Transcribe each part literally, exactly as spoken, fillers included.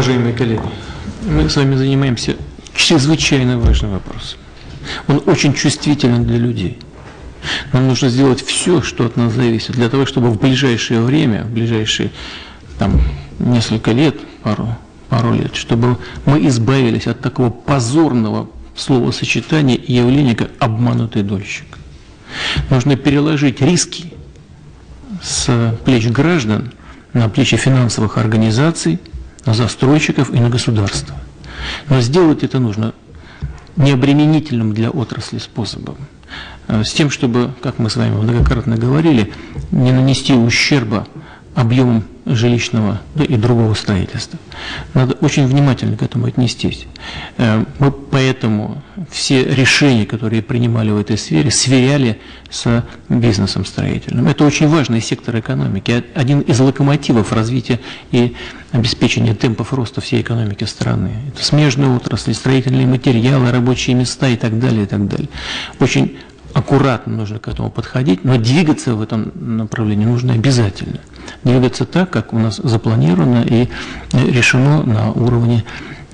Уважаемые коллеги, мы с вами занимаемся чрезвычайно важным вопросом. Он очень чувствителен для людей. Нам нужно сделать все, что от нас зависит, для того, чтобы в ближайшее время, в ближайшие там, несколько лет, пару, пару лет, чтобы мы избавились от такого позорного словосочетания и явления, как обманутый дольщик. Нужно переложить риски с плеч граждан на плечи финансовых организаций, на застройщиков и на государство. Но сделать это нужно необременительным для отрасли способом, с тем, чтобы, как мы с вами многократно говорили, не нанести ущерба объемам жилищного, да, и другого строительства. Надо очень внимательно к этому отнестись. Мы поэтому все решения, которые принимали в этой сфере, сверяли с бизнесом строительным. Это очень важный сектор экономики, один из локомотивов развития и обеспечения темпов роста всей экономики страны. Это смежные отрасли, строительные материалы, рабочие места и так далее, и так далее. Очень аккуратно нужно к этому подходить, но двигаться в этом направлении нужно обязательно. Двигаться так, как у нас запланировано и решено на уровне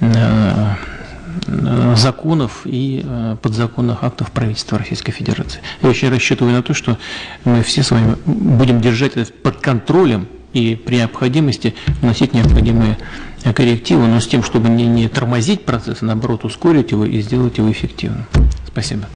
законов и подзаконных актов правительства Российской Федерации. Я очень рассчитываю на то, что мы все с вами будем держать это под контролем и при необходимости вносить необходимые коррективы, но с тем, чтобы не, не тормозить процесс, а наоборот ускорить его и сделать его эффективным. Спасибо.